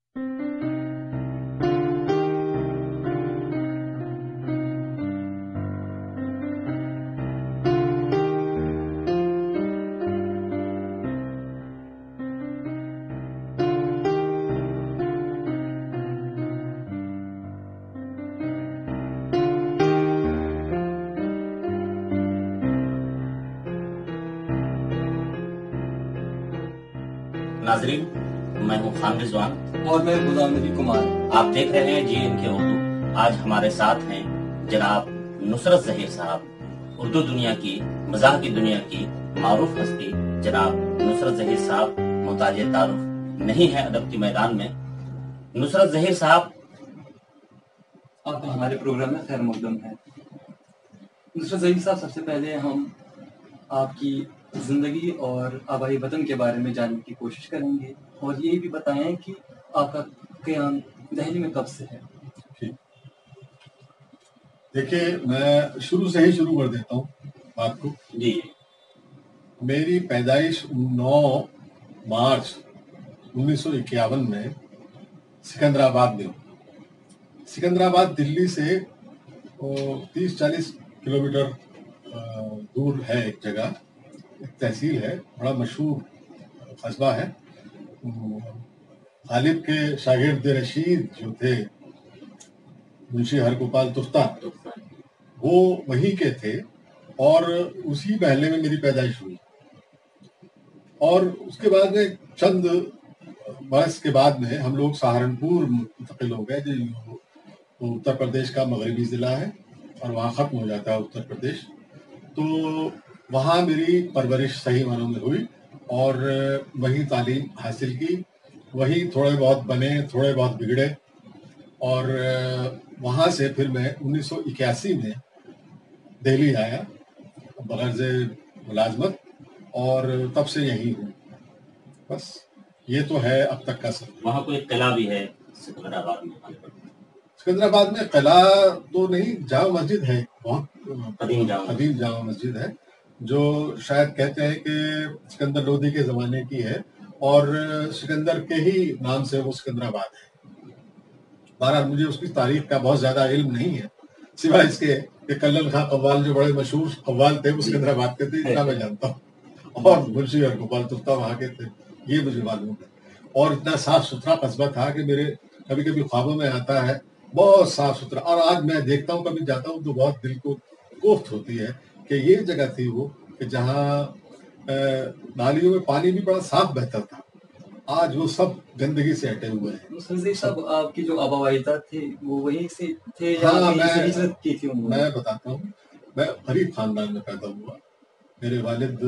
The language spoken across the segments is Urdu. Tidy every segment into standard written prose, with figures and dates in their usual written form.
ناظرین، میں ہوں خان رضوان اور میں غلام نبی کمار۔ آپ دیکھ رہے ہیں جی ان کے اردو۔ آج ہمارے ساتھ ہیں جناب نصرت ظہیر صاحب، اردو دنیا کی، مزاح کی دنیا کی معروف ہستی جناب نصرت ظہیر صاحب محتاج تعارف نہیں ہے ادب کے میدان میں۔ نصرت ظہیر صاحب، آپ ہمارے پروگرام میں خیر مقدم ہیں۔ نصرت ظہیر صاحب، سب سے پہلے ہم آپ کی زندگی اور آبائی وطن کے بارے میں جاننے کی کوشش کریں گے، اور یہ بھی بتائیں کہ آپ کا قیام دہلی میں کب سے ہے؟ دیکھیے، میں شروع سے ہی شروع کر دیتا ہوں بات کو۔ جی، میری پیدائش 9 مارچ 1951 میں سکندرآباد میں ہوئی۔ سکندرآباد دلی سے 30-40 کلومیٹر دور ہے، ایک جگہ، ایک تحصیل ہے، بڑا مشہور قصبہ ہے۔ غالب کے شاگرد رشید جو تھے، منشی ہرگوپال تفتہ، وہ وہیں کے تھے، اور اسی محلے میں میری پیدائش ہوئی۔ اور اس کے بعد میں چند برس کے بعد میں ہم لوگ سہارنپور منتقل ہو گئے، جو اتر پردیش کا مغربی ضلع ہے، اور وہاں ختم ہو جاتا ہے اتر پردیش۔ تو وہاں میری پرورش صحیح معنوں میں ہوئی، اور وہیں تعلیم حاصل کی، وہیں تھوڑے بہت بنے، تھوڑے بہت بگڑے، اور وہاں سے پھر میں 1981 میں دہلی آیا بغرض ملازمت، اور تب سے یہیں ہوں۔ بس یہ تو ہے اب تک کا سفر۔ وہاں کوئی قلعہ بھی ہے سکندرآباد میں؟ سکندرآباد میں قلعہ تو نہیں، جامع مسجد ہے، بہت قدیم جامع مسجد ہے، جو شاید کہتے ہیں کہ سکندر لودھی کے زمانے کی ہے، اور سکندر کے ہی نام سے وہ سکندرآباد ہے۔ بہرحال مجھے اس کی تاریخ کا بہت زیادہ علم نہیں ہے، سوائے اس کے کہ کلن خان قوال جو بڑے مشہور قوال تھے وہ سکندرآباد کے تھے، اتنا میں جانتا ہوں، اور منشی ہرگوپال تفتہ وہاں کے تھے، یہ مجھے معلوم ہے۔ اور اتنا صاف ستھرا قصبہ تھا کہ میرے کبھی کبھی خوابوں میں آتا ہے، بہت صاف ستھرا، اور آج میں دیکھتا ہوں، کبھی جاتا ہوں تو بہت دل کو کوفت ہوتی ہے کہ یہ جگہ تھی وہ، کہ جہاں نالیوں میں پانی بھی بڑا صاف بہتا تھا، آج وہ سب گندگی سے ہٹے ہوئے ہیں۔ نصرت صاحب، آپ کی جو آبا و اجداد تھے وہ وہیں سے تھے یا ہاں، کہیں سے ہجرت کی تھی انہوں نے؟ میں بتاتا ہوں، میں غریب خاندان میں پیدا ہوا۔ میرے والد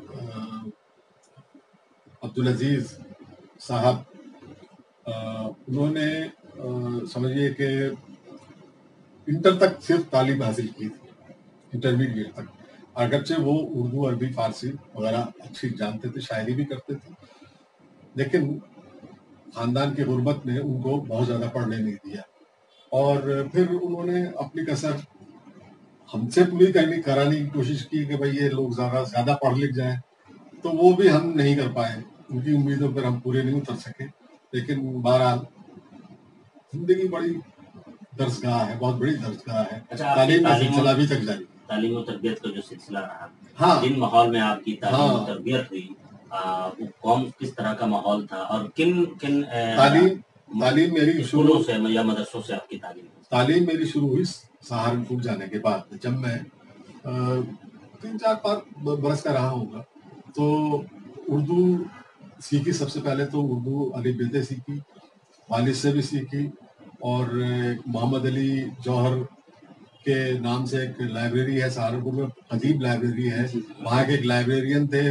عبدالعزیز صاحب، انہوں نے سمجھیے کہ انٹر تک صرف تعلیم حاصل کی تھی، انٹرمیڈیٹ تک، اگرچہ وہ اردو، عربی، فارسی وغیرہ اچھی جانتے تھے، شاعری بھی کرتے تھے، لیکن خاندان کی غربت نے ان کو بہت زیادہ پڑھنے نہیں دیا، اور پھر انہوں نے اپنی کسر ہم سے پوری کرانے کی کوشش کی کہ بھئی یہ لوگ زیادہ پڑھ لکھ جائیں، تو وہ بھی ہم نہیں کر پائے، ان کی امیدوں پر ہم پورے نہیں اتر سکے۔ لیکن بہرحال زندگی بڑی درسگاہ ہے، بہت بڑی درسگاہ ہے، تعلیم کا سلسلہ ابھی تک جاری۔ تعلیم و تربیت کا جو سلسلہ رہا، ہاں، جن ماحول میں آپ کی تعلیم و تربیت ہوئی، وہ کون کس طرح کا ماحول تھا، اور کن تعلیم میری اسکولوں سے یا مدرسوں سے آپ کی تعلیم میری شروع ہوئی سہارنپور جانے کے بعد، جب میں 3-4 برس کا رہا ہوں گا، تو اردو سیکھی۔ سب سے پہلے تو اردو الف ب ت سیکھی، والد سے بھی سیکھی، اور محمد علی جوہر کے نام سے ایک لائبریری ہے سہارنپور میں، قدیم لائبریری ہے، وہاں کے ایک لائبریرین تھے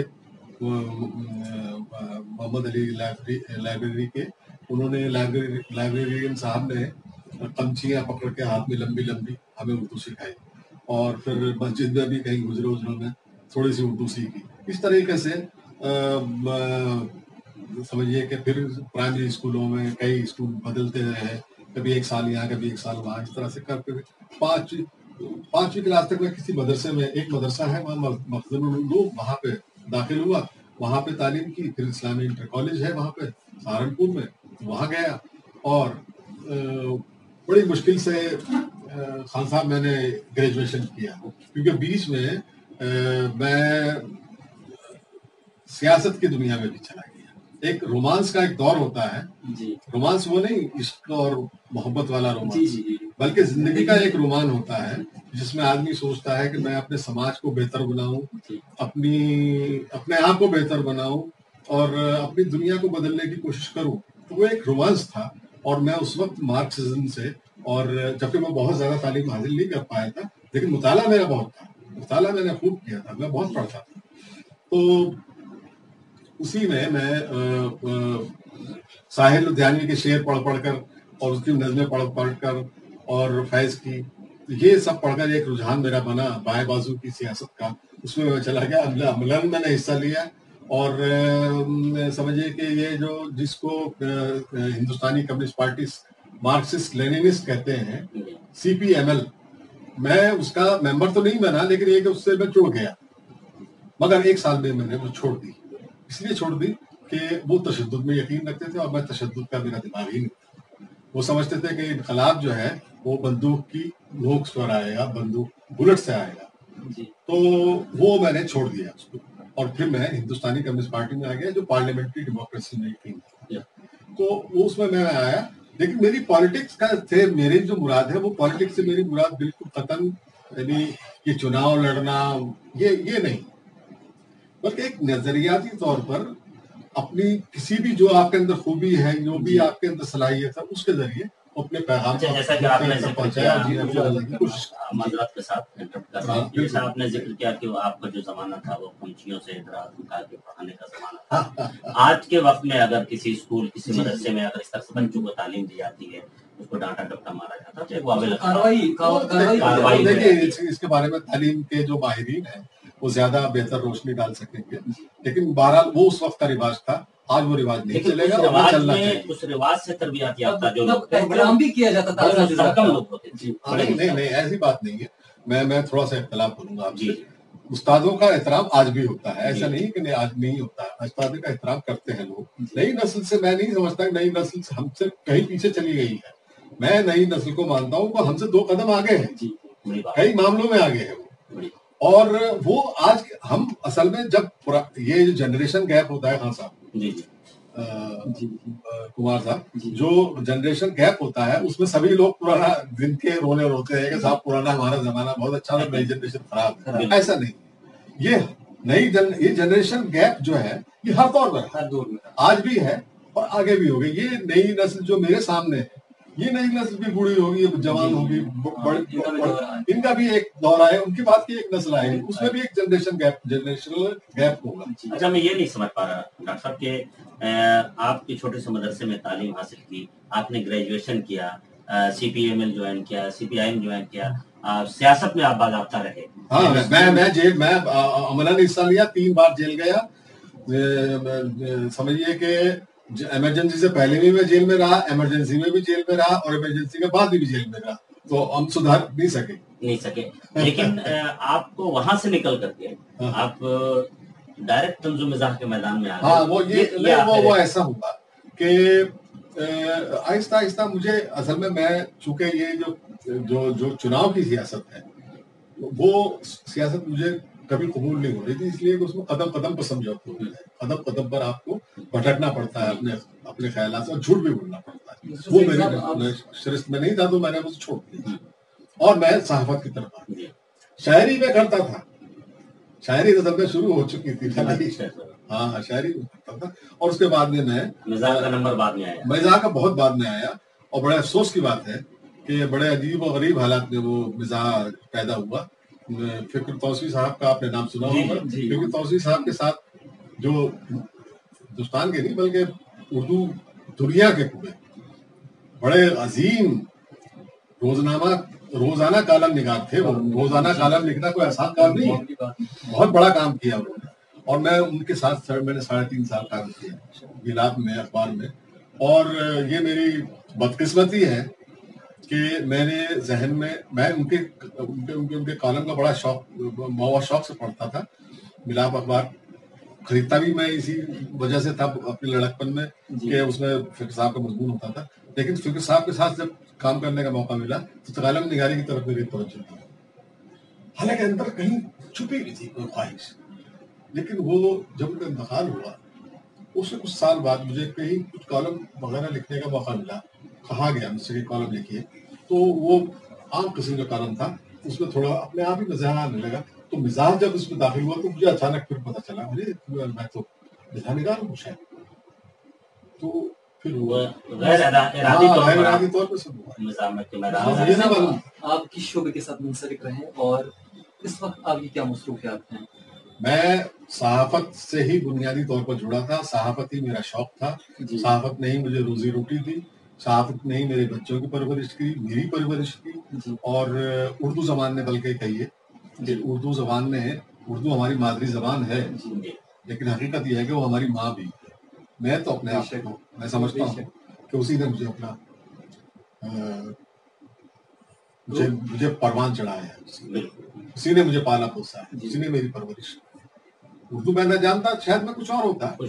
محمد علی لائبریری کے، انہوں نے لائبریرین صاحب نے قمچیاں پکڑ کے ہاتھ میں لمبی لمبی ہمیں اردو سکھائی، اور پھر مسجد میں بھی کہیں گزرے ازروں میں تھوڑی سی اردو سیکھی۔ اس طریقے سے سمجھیے کہ پھر پرائمری اسکولوں میں کئی اسکول بدلتے رہے، کبھی ایک سال یہاں، کبھی ایک سال وہاں، اس طرح سے کر کے 5ویں کلاس تک میں کسی مدرسے میں، ایک مدرسہ ہے وہاں مخزن الاردو، وہاں پہ داخل ہوا، وہاں پہ تعلیم کی، پھر اسلامی انٹر کالج ہے وہاں پہ سہارنپور میں، وہاں گیا، اور بڑی مشکل سے خان صاحب میں نے گریجویشن کیا، کیونکہ بیچ میں میں سیاست کی دنیا میں بھی چلا گیا. ایک رومانس کا ایک دور ہوتا ہے جی رومانس، وہ نہیں عشق اور محبت والا جی رومانس، جی بلکہ زندگی کا ایک رومان ہوتا ہے جس میں آدمی سوچتا ہے کہ میں اپنے سماج کو بہتر بناؤں، جی اپنے آپ کو بہتر بناؤں اور اپنی دنیا کو بدلنے کی کوشش کروں. تو وہ ایک رومانس تھا. اور میں اس وقت مارکسزم سے، اور جبکہ میں بہت زیادہ تعلیم حاصل نہیں کر پایا تھا، لیکن مطالعہ میرا بہت تھا، مطالعہ میں نے خوب کیا تھا، میں بہت پڑھتا تھا. تو اسی میں ساحل لدھیانوی کے شعر پڑھ پڑھ کر اور اس کی نظمیں پڑھ پڑھ کر اور فیض کی، یہ سب پڑھ کر ایک رجحان میرا بنا بائیں بازو کی سیاست کا. اس میں میں چلا گیا، عملاً میں نے حصہ لیا. اور سمجھیے کہ یہ جو جس کو ہندوستانی کمیونسٹ پارٹی مارکسسٹ لینینسٹ کہتے ہیں، CPML، میں اس کا ممبر تو نہیں بنا، لیکن یہ کہ اس سے میں جڑ گیا. مگر 1 سال میں نے وہ چھوڑ دی. اس لیے چھوڑ دی کہ وہ تشدد میں یقین رکھتے تھے اور میں تشدد کا میرا دماغ ہی نہیں تھا. وہ سمجھتے تھے کہ انقلاب جو ہے وہ بندوق کی نوک پر آئے گا، بندوق بلٹ سے آئے گا. جی تو وہ میں نے چھوڑ دیا اس کو، اور پھر میں ہندوستانی کمیونسٹ پارٹی میں آ گیا جو پارلیمنٹری ڈیموکریسی میں یقین تھا. تو اس میں آیا. لیکن میری پالیٹکس کا تھے، میری جو مراد ہے وہ پالیٹکس سے میری مراد بالکل قطعاً یعنی یہ چناؤ لڑنا یہ نہیں، بلکہ ایک نظریاتی طور پر اپنی کسی بھی جو آپ کے اندر خوبی ہے، جو بھی آپ کے اندر صلاحیت ہے، اس کے ذریعے اپنے پیغام کو جیسا کہ آپ نے ذکر کیا، معذرت کے ساتھ انٹرپٹ کر رہا ہوں، جیسا آپ نے ذکر کیا کہ آپ کا جو زمانہ تھا وہ پنچھیوں سے نکال کے پڑھانے کا زمانہ تھا. آج کے وقت میں اگر کسی اسکول، کسی مدرسے میں اگر اس طرح سے بچوں کو تعلیم دی جاتی ہے، اس کو ڈانٹا ڈپٹا مارا جاتا ہے تو ایک قابل کارروائی. دیکھیے اس کے بارے میں تعلیم کے جو ماہرین ہیں وہ زیادہ بہتر روشنی ڈال سکیں گے، لیکن بہرحال وہ اس وقت کا رواج تھا، آج وہ رواج نہیں چلے گا. اور چلنا چاہیے اس رواج سے تربیت یافتہ جو پروگرام بھی کیا جاتا تھا، کم لوگ ہوتے تھے. نہیں ایسی بات نہیں ہے. میں تھوڑا سا اختلاف کروں گا آپ سے. استادوں کا احترام آج بھی ہوتا ہے، ایسا نہیں کہ آج نہیں ہوتا ہے. استادوں کا احترام کرتے ہیں لوگ. نئی نسل سے میں نہیں سمجھتا کہ نئی نسل سے ہم سے کہیں پیچھے چلی گئی ہے. میں نئی نسل کو مانتا ہوں کہ ہم سے 2 قدم آگے ہیں، کئی معاملوں میں آگے ہیں وہ. اور وہ آج ہم اصل میں جب یہ جو جنریشن گیپ ہوتا ہے، خان صاحب کمار صاحب، جو جنریشن گیپ ہوتا ہے اس میں سبھی لوگ پرانا دن کے روتے ہیں کہ صاحب پرانا ہمارا زمانہ بہت اچھا تھا، نئی جنریشن خراب ہے. ایسا نہیں. یہ جنریشن گیپ جو ہے یہ ہر طور پر ہر دور میں آج بھی ہے اور آگے بھی ہوگی. یہ نئی نسل جو میرے سامنے ہے، یہ نئی نسل بھی بوڑھی ہوگی، جوان ہوگی، ان کا بھی ایک دور آئے، ان کی بات کی ایک نسل آئے، اس میں بھی ایک جنریشنل گیپ ہوگا. اچھا، میں یہ نہیں سمجھ پا رہا ڈاکٹر صاحب کہ آپ کے چھوٹے سے مدرسے میں تعلیم حاصل کی، آپ نے گریجویشن کیا، CPML جوائن کیا، CPIM جوائن کیا، سیاست میں آپ باضابطہ رہے. ہاں، میں عملاً حصہ لیا، 3 بار جیل گیا. سمجھیے کہ ایمرجنسی سے پہلے بھی میں جیل میں رہا، ایمرجنسی میں بھی جیل میں رہا اور ایمرجنسی کے بعد بھی جیل میں رہا. تو ہم سدھر نہیں سکے. لیکن آپ کو وہاں سے نکل کر کے آپ ڈائریکٹ طنز و مزاح کے میدان میں آ گئے. ہاں، وہ ایسا ہوا کہ آہستہ آہستہ مجھے اصل میں چونکہ یہ جو چناؤ کی سیاست ہے وہ سیاست مجھے کبھی قبول نہیں ہو رہی تھی، اس لیے کہ اس میں قدم قدم پر سمجھوتے ہوئے ہے. قدم قدم پر آپ کو بھٹکنا پڑتا ہے اپنے خیالات سے، اور جھوٹ بھی بولنا پڑتا ہے. وہ میرے شرست میں نہیں تھا تو میں نے اسے چھوڑ دیا اور میں صحافت کی طرف آ گیا. شاعری میں کرتا تھا، شاعری اصل میں شروع ہو چکی تھی. ہاں، شاعری میں کرتا تھا. اور اس کے بعد میں مزاح کا نمبر بعد میں آیا، مزاح کا بہت بعد میں آیا. اور بڑے افسوس کی بات ہے کہ بڑے عجیب و غریب حالات میں وہ مزاح پیدا ہوا. فکر توسیع صاحب کا آپ نے نام سنا ہوگا. فکر توسیع صاحب کے ساتھ جو ہندوستان کے نہیں بلکہ اردو دنیا کے پورے بڑے عظیم روزانہ کالم نگار تھے. وہ روزانہ کالم لکھنا کوئی آسان کام نہیں ہے، بہت بڑا کام کیا انہوں نے. اور میں ان کے ساتھ میں نے 3.5 سال کام کیا گلاب میں، اخبار میں. اور یہ میری بدقسمتی ہے کہ میں نے ذہن میں ان کے کالم کا بڑا شوق سے پڑھتا تھا. ملاپ اخبار خریدتا بھی میں اسی وجہ سے تھا اپنے لڑکپن میں کہ اس میں فکر صاحب کا مضمون ہوتا تھا. لیکن فکر صاحب کے ساتھ جب کام کرنے کا موقع ملا تو کالم نگاری کی طرف میری توجہ تھی، حالانکہ اندر کہیں چھپی بھی تھی کوئی خواہش، لیکن وہ جب ان کا انتقال ہوا اس سے کچھ سال بعد مجھے کہیں کچھ کالم وغیرہ لکھنے کا موقع ملا، کہا گیا مجھ سے کہ کالم لکھیے، تو وہ عام قسم کا کالم تھا، اس میں تھوڑا اپنے آپ ہی مزاح آنے لگا، تو مزاح جب اس میں داخل ہوا تو مجھے اچانک پھر پتا چلا ارے میں تو مزاح نگار ہوں شاید، تو پھر وہ غیر ارادی طور پہ سب ہوا۔ مزاحمت کے یہ میدان نہیں معلوم آپ کس شعبے کے ساتھ منسلک رہے اور اس وقت آپ کی کیا مصروفیات ہیں؟ میں صحافت سے ہی بنیادی طور پر جڑا تھا، صحافت ہی میرا شوق تھا، جی صحافت نے ہی مجھے روزی روٹی دی، صحافت نے ہی میرے بچوں کی پرورش کی، میری پرورش کی، جی اور اردو زبان نے بلکہ کہیے کہ اردو زبان نے، اردو ہماری مادری زبان ہے جی لیکن حقیقت یہ ہے کہ وہ ہماری ماں بھی ہے۔ میں تو اپنے آپ کو میں سمجھتا ہوں کہ اسی نے مجھے اپنا مجھے پروان چڑھایا ہے، اسی نے مجھے پالا پوسا ہے، اسی نے میری پرورش کی۔ اردو میں نہ جانتا شاید میں کچھ اور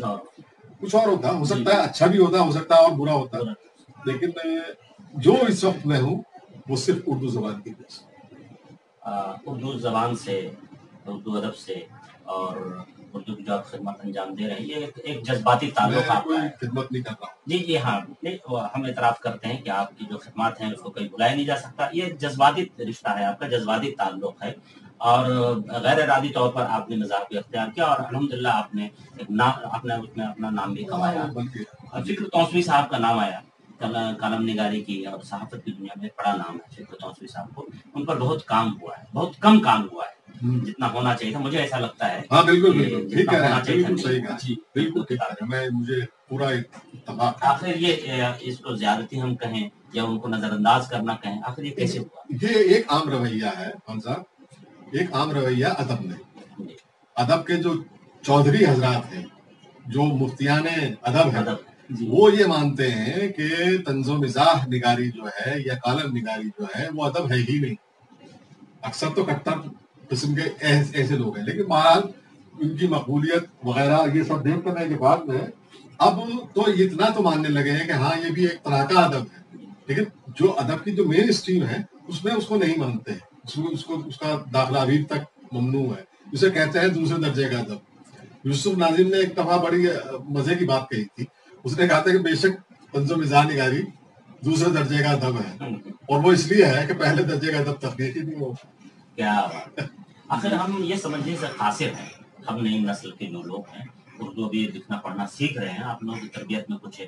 ہوتا، ہو سکتا ہے اچھا بھی ہوتا، ہو سکتا ہے اور برا ہوتا، لیکن جو اس وقت میں ہوں وہ صرف اردو زبان کی وجہ سے۔ اردو زبان سے، اردو ادب سے اور اردو کی جو آپ خدمت انجام دے رہے ہیں، یہ ایک جذباتی تعلق آپ کا ہے۔ خدمت نہیں کر رہا ہوں، جی ہاں، ہم اعتراف کرتے ہیں کہ آپ کی جو خدمات ہیں اس کو کہیں بلایا نہیں جا سکتا، یہ جذباتی رشتہ ہے آپ کا، جذباتی تعلق ہے، اور غیر ارادی طور پر آپ نے مزاح بھی اختیار کیا اور الحمدللہ آپ نے اپنا نام بھی کمایا۔ فکر توسوی صاحب کا نام آیا کالم نگاری کی اور صحافت کی دنیا میں ایک بڑا نام ہے فکر توسوی صاحب کو، ان پر بہت کام ہوا ہے، بہت کم کام ہوا ہے جتنا ہونا چاہیے تھا، مجھے ایسا لگتا ہے۔ ہاں بالکل ٹھیک ہے، بالکل صحیح کہا، جی بالکل ٹھیک ہے، میں مجھے پورا اتفاق۔ آخر یہ اس کو زیادتی ہم کہیں یا ان کو نظر انداز کرنا کہیں، آخر یہ کیسے ہوا؟ یہ ایک عام رویہ ہے خان صاحب، ایک عام رویہ ادب میں، ادب کے جو چودھری حضرات ہیں، جو مفتیان ادب ہیں، وہ یہ مانتے ہیں کہ طنز و مزاح نگاری جو ہے یا کالم نگاری جو ہے وہ ادب ہے ہی نہیں۔ اکثر تو کٹر قسم کے ایسے لوگ ہیں، لیکن بہرحال ان کی مقبولیت وغیرہ یہ سب دیکھ کرنے کے بعد میں اب تو اتنا تو ماننے لگے ہیں کہ ہاں یہ بھی ایک طرح کا ادب ہے، لیکن جو ادب کی جو مین اسٹریم ہے اس میں اس کو نہیں مانتے ہیں، اس کا داخلہ ابھی تک ممنوع ہے، اسے کہتے ہیں دوسرے درجے کا ادب۔ یوسف ناظم نے ایک دفعہ بڑی مزے کی بات کہی تھی، اس نے کہا تھا کہ بے شک طنز و مزاح نگاری دوسرے درجے کا ادب ہے، اور وہ اس لیے ہے کہ پہلے درجے کا ادب تخلیقی نہیں ہو۔ کیا آخر ہم یہ سمجھنے سے قاصر ہیں، ہم نئی نسل کے جو لوگ ہیں اردو بھی لکھنا پڑھنا سیکھ رہے ہیں، آپ لوگوں کی تربیت میں کچھ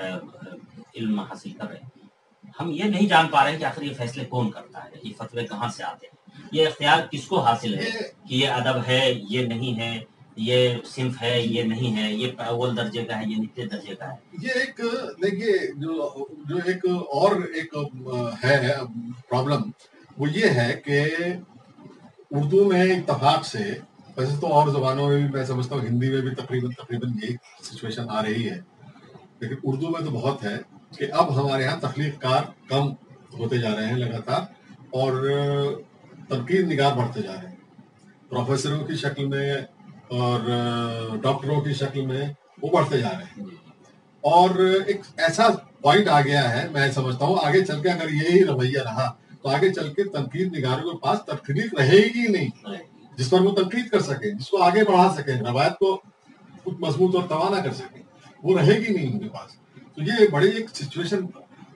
علم حاصل کر رہے ہیں، ہم یہ نہیں جان پا رہے ہیں کہ آخر یہ فیصلے کون کرتا ہے، یہ فتوے کہاں سے آتے ہیں، یہ اختیار کس کو حاصل ہے کہ یہ ادب ہے یہ نہیں ہے، یہ صنف ہے یہ نہیں ہے، یہ اول درجے کا ہے یہ نچلے درجے کا ہے۔ یہ ایک دیکھیے جو ایک اور ایک ہے پرابلم، وہ یہ ہے کہ اردو میں اتفاق سے، ویسے تو اور زبانوں میں بھی میں سمجھتا ہوں ہندی میں بھی تقریباً یہی سچویشن آ رہی ہے، لیکن اردو میں تو بہت ہے کہ اب ہمارے ہاں تخلیق کار کم ہوتے جا رہے ہیں لگاتار، اور تنقید نگار بڑھتے جا رہے ہیں، پروفیسروں کی شکل میں اور ڈاکٹروں کی شکل میں وہ بڑھتے جا رہے ہیں، اور ایک ایسا پوائنٹ آ گیا ہے، میں سمجھتا ہوں آگے چل کے اگر یہی رویہ رہا تو آگے چل کے تنقید نگاروں کے پاس تخلیق رہے گی نہیں جس پر وہ تنقید کر سکیں، جس کو آگے بڑھا سکیں، روایت کو کچھ مضبوط اور توانا کر سکیں، وہ رہے گی نہیں ان کے پاس۔ تو یہ بڑی ایک سچویشن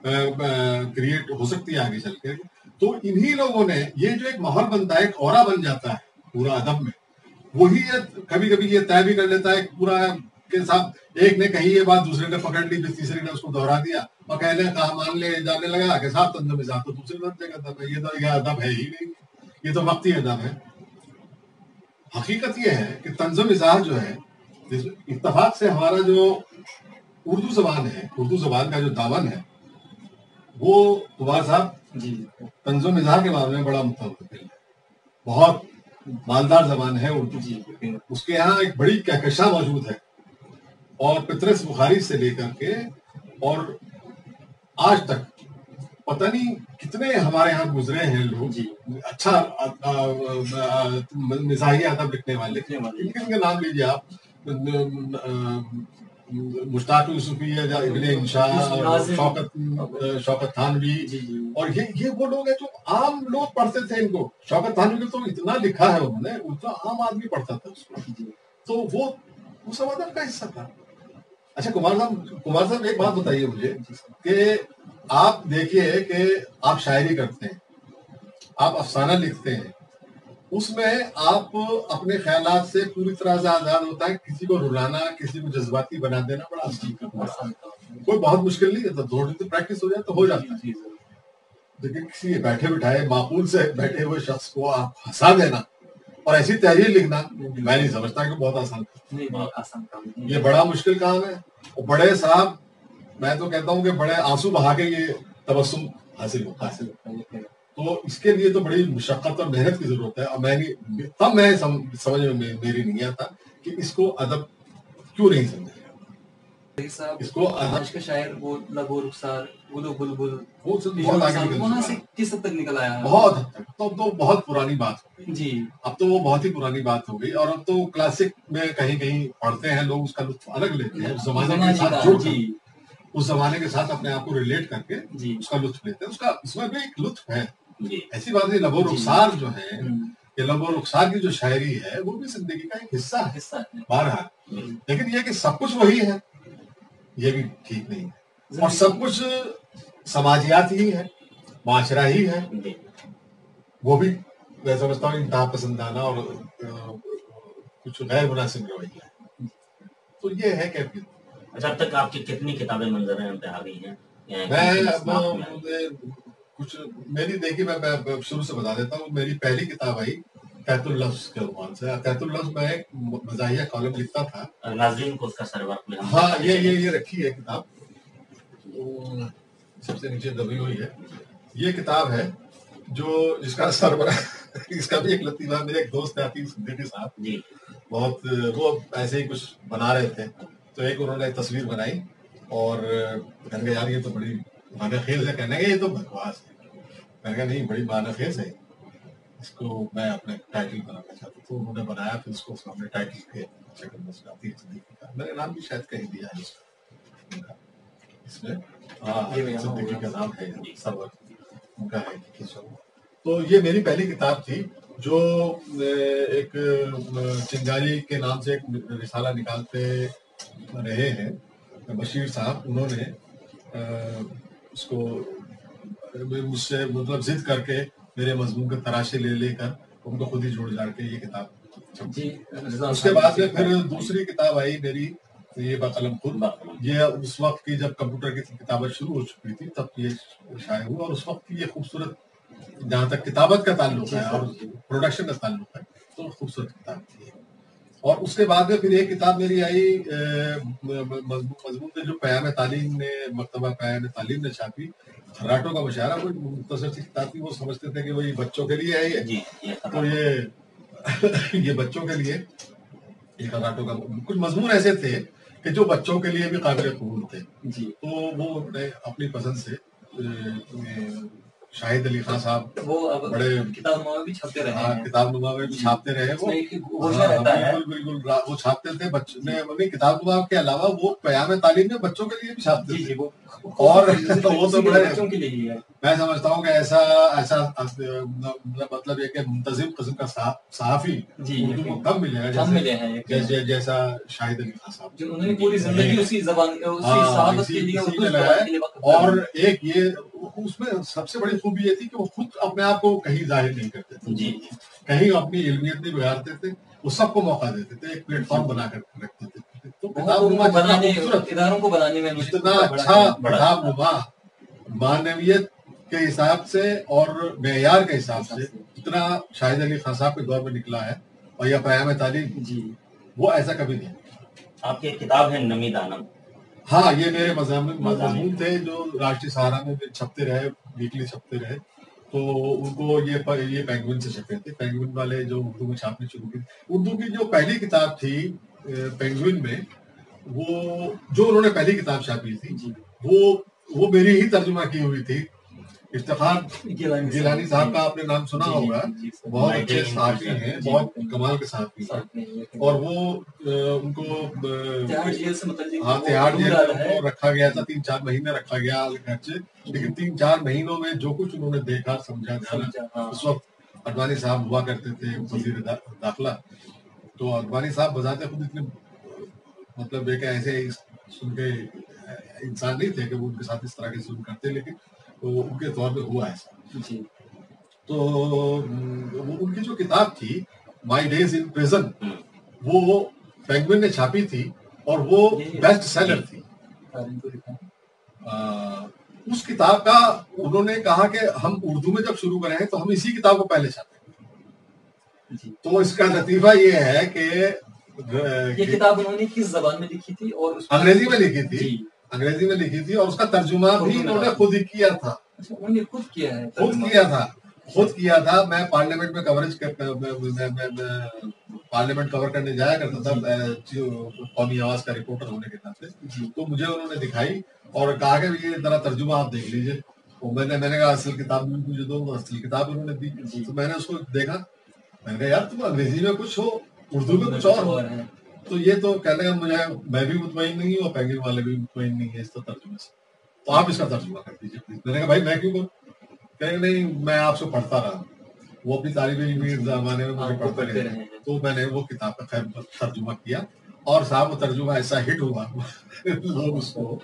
کریٹ ہو سکتی ہے آگے چل کے، تو انہی لوگوں نے یہ جو ایک ماحول بنتا ہے، ایک اورا بن جاتا ہے پورا ادب میں، وہی کبھی کبھی یہ طے بھی کر لیتا ہے پورا کے ساتھ، ایک نے کہی یہ بات دوسرے نے پکڑ لی، پھر تیسرے نے اس کو دوہرا دیا اور کہنے کہا مان لے جانے لگا کہ صاحب طنز و مزاح تو دوسرے درجے کا ادب ہے، یہ تو یہ ادب ہے ہی نہیں، یہ تو وقتی ادب ہے۔ حقیقت یہ ہے کہ طنز و مزاح جو ہے اتفاق سے ہمارا جو اردو زبان ہے، اردو زبان کا جو دامن ہے وہ دوبارہ صاحب طنز و مزاح کے معاملے میں بڑا متوقع ہے، بہت مالدار زبان ہے اردو، اس کے یہاں ایک بڑی کہکشاں موجود ہے، اور پطرس بخاری سے لے کر کے اور آج تک پتہ نہیں کتنے ہمارے یہاں گزرے ہیں لوگ اچھا مزاحیہ ادب لکھنے والے، کن کے نام لیجیے آپ، مشتاق یوسفی ہے، ابن انشاء، شوکت تھانوی، اور یہ وہ لوگ ہیں جو عام لوگ پڑھتے تھے ان کو. شوکت تھانوی کو تو اتنا لکھا ہے انہوں نے، اتنا عام آدمی پڑھتا تھا اس کو، تو وہ اس ادب کا حصہ تھا. اچھا کمار صاحب ایک بات بتائیے مجھے کہ آپ دیکھیے کہ آپ شاعری کرتے ہیں، آپ افسانہ لکھتے ہیں، اس میں آپ اپنے خیالات سے پوری طرح سے آزاد ہوتا ہے. کسی کو رلانا، کسی کو جذباتی بنا دینا بڑا آسان، کوئی بہت مشکل نہیں ہے. تھوڑی سی پریکٹس ہو جائے تو ہو جاتا ہے. لیکن کسی بیٹھے بٹھائے معقول سے بیٹھے ہوئے شخص کو آپ ہنسا دینا اور ایسی تحریر لکھنا، میں نہیں سمجھتا کہ بہت آسان کام. یہ بڑا مشکل کام ہے. اور بڑے صاحب، میں تو کہتا ہوں کہ بڑے آنسو بہا کے یہ تبسم حاصل ہوتا ہے. تو اس کے لیے تو بڑی مشقت اور محنت کی ضرورت ہے. اور میں سمجھ میں میری نہیں آتا کہ اس کو ادب کیوں نہیں سمجھا. اس کو آج کا شاعر وہ لبو رخسار، گلو بلبل، بہت آگے وہاں سے کس حد تک نکل آیا ہے؟ بہت حد تک. تو بہت پرانی بات ہو گئی جی. اب تو وہ بہت ہی پرانی بات ہو گئی. اور اب تو کلاسک میں کہیں کہیں پڑھتے ہیں لوگ، اس کا لطف الگ لیتے ہیں، اس زمانے کے ساتھ جڑ کر، اس زمانے کے ساتھ اپنے آپ کو ریلیٹ کر کے اس کا لطف لیتے ہیں. اس میں بھی ایک لطف ہے. ایسی بات ہے. لبو رخسار جو ہے، یہ لبو رخسار کی جو شاعری ہے وہ بھی زندگی کا ایک حصہ ہے بہرحال. لیکن یہ کہ سب کچھ وہی ہے، یہ بھی ٹھیک نہیں ہے. اور سب کچھ سماجیات ہی ہے، معاشرہ ہی ہے، وہ بھی میں سمجھتا ہوں انتہا پسندانہ اور کچھ غیر مناسب رویہ ہے. تو یہ ہے کہ اچھا، اب تک آپ کی کتنی کتابیں منظر پہ آ گئی ہیں؟ میں کچھ میری دیکھی، میں شروع سے بتا دیتا ہوں. میری پہلی کتاب آئی قیت اللفظ کے عنوان سے. قیت اللفظ میں ایک مزاحیہ کالم لکھتا تھا. ناظرین کو اس کا سرورق میں ہاں یہ رکھی ہے کتاب، سب سے نیچے دبی ہوئی ہے. یہ کتاب ہے جو جس کا سربراہ اس کا بھی ایک لطیفہ. میرے ایک دوست آتی صدیقی صاحب، بہت وہ ایسے ہی کچھ بنا رہے تھے، تو ایک انہوں نے تصویر بنائی اور کہنے کہ یار یہ تو بڑی معنی خیز ہے. کہنے کہ یہ تو بکواس ہے. میں نے کہا نہیں، بڑی معنی خیز ہے، اس کو میں اپنے ٹائٹل بنانا چاہتا ہوں. تو انہوں نے بنایا، پھر اس کو اپنے ٹائٹل کے شکل میں صدیقی کا میں نے نام بھی شاید کہہ دیا ہے اس میں. صدیقی کا نام ہے سرور ان کا ہے. تو یہ میری پہلی کتاب تھی جو ایک چنگاری کے نام سے ایک رسالہ نکالتے رہے ہیں بشیر صاحب. انہوں نے اس کو مجھ سے مطلب ضد کر کے میرے مضمون کے تراشے لے کر ان کو خود ہی جوڑ جاڑ کے یہ کتاب. اس کے بعد میں پھر دوسری کتاب آئی میری، یہ بقلم خود. یہ اس وقت کی جب کمپیوٹر کی کتابت شروع ہو چکی تھی تب یہ شائع ہوا. اور اس وقت کی یہ خوبصورت، جہاں تک کتابت کا تعلق ہے اور پروڈکشن کا تعلق ہے، تو خوبصورت کتاب تھی. اور اس کے بعد میں پھر ایک کتاب میری آئی مضمون میں جو پیام تعلیم نے، مکتبہ پیام تعلیم نے چھاپی، خراٹوں کا مشاعرہ. کوئی مختصر سی کتاب تھی، وہ سمجھتے تھے کہ وہی بچوں کے لیے ہے یہ، تو یہ بچوں کے لیے یہ خراٹوں کا کچھ مضمون ایسے تھے کہ جو بچوں کے لیے بھی قابل قبول تھے. تو وہ اپنی پسند سے شاہد علی خان صاحب وہ بڑے کتاب نما بھی چھاپتے رہے ہیں. کتاب نما میں بھی چھاپتے رہے. وہ بالکل وہ چھاپتے تھے بچوں نے. کتاب نما کے علاوہ وہ پیام تعلیم میں بچوں کے لیے بھی چھاپتے تھے. اور وہ تو بڑے بچوں کے لیے میں سمجھتا ہوں کہ ایسا مطلب یہ کہ منتظم قسم کا صحافی اردو کو کم ملے گا جیسا شاہد علی خان صاحب، جو انہوں نے پوری زندگی اسی زبان اسی صحافت کے لیے اردو زبان کے لیے وقف. اور ایک یہ اس میں سب سے بڑی خوبی یہ تھی کہ وہ خود اپنے آپ کو کہیں ظاہر نہیں کرتے تھے، کہیں اپنی علمیت نہیں بگاڑتے تھے. وہ سب کو موقع دیتے تھے، ایک پلیٹ فارم بنا کر رکھتے تھے. تو کتاب نما اداروں کو بنانے میں اتنا اچھا کتاب نما معنویت کے حساب سے اور معیار کے حساب سے اتنا شاہد علی خان صاحب کے دور میں نکلا ہے. اور یہ پیام تعلیم وہ ایسا کبھی نہیں. آپ کی کتاب ہے نمی دانم. ہاں، یہ میرے مضمون تھے جو راشٹری سہارا میں چھپتے رہے، ویکلی چھپتے رہے. تو ان کو یہ پینگوئن سے چھپے تھے. پینگوئن والے جو اردو میں چھاپنے شروع کی، اردو کی جو پہلی کتاب تھی پینگوئن میں، وہ جو انہوں نے پہلی کتاب چھاپی تھی وہ میری ہی ترجمہ کی ہوئی تھی. افتخار گیلانی صاحب کا آپ نے نام سنا ہوگا، بہت اچھے صحافی ہیں، بہت کمال کے صحافی ہیں، اور وہ ان کو تہاڑ جیل کو رکھا گیا تھا، 3-4 مہینے رکھا گیا گھر سے، لیکن 3-4 مہینوں میں جو کچھ انہوں نے دیکھا سمجھا جانا، اس وقت اڈوانی صاحب ہوا کرتے تھے وزیر داخلہ، تو اڈوانی صاحب بذات خود اتنے مطلب ایک ایسے سن کے انسان نہیں تھے کہ وہ ان کے ساتھ اس طرح کے ظلم کرتے، لیکن تو ان کے طور پہ ہوا ایسا. تو ان کی جو کتاب تھی مائی ڈیز ان پریزن، وہ پینگوئن نے چھاپی تھی اور وہ بیسٹ سیلر تھی. اس کتاب کا انہوں نے کہا کہ ہم اردو میں جب شروع کریں ہیں تو ہم اسی کتاب کو پہلے چھاپیں. تو اس کا لطیفہ یہ ہے کہ یہ کتاب انہوں نے کس زبان میں لکھی تھی؟ اور انگریزی میں لکھی تھی، انگریزی میں لکھی تھی، اور اس کا ترجمہ بھی انہوں نے خود ہی کیا تھا. خود کیا تھا. میں پارلیمنٹ میں کوریج پارلیمنٹ کور کرنے جایا کرتا تھا قومی آواز کا رپورٹر ہونے کے ناطے، تو مجھے انہوں نے دکھائی اور کہا کہ یہ ذرا ترجمہ آپ دیکھ لیجئے. میں نے کہا اصل کتاب مجھے دو. اصل کتاب انہوں نے دی، تو میں نے اس کو دیکھا، میں نے کہا یار تم انگریزی میں کچھ ہو، اردو میں کچھ اور ہو. تو یہ تو کہنے کا مجھے میں بھی مطمئن نہیں ہوں اور پینگوئن والے بھی مطمئن نہیں ہیں اس کا ترجمے سے، تو آپ اس کا ترجمہ کر دیجیے پلیز. میں نے کہا بھائی میں کیوں کروں؟ کہ نہیں میں آپ سے پڑھتا رہا. وہ اپنی طالب علمی زمانے میں مجھے پڑھتے رہے، تو میں نے وہ کتاب کا خیر ترجمہ کیا، اور صاحب وہ ترجمہ ایسا ہٹ ہوا لوگ اس کو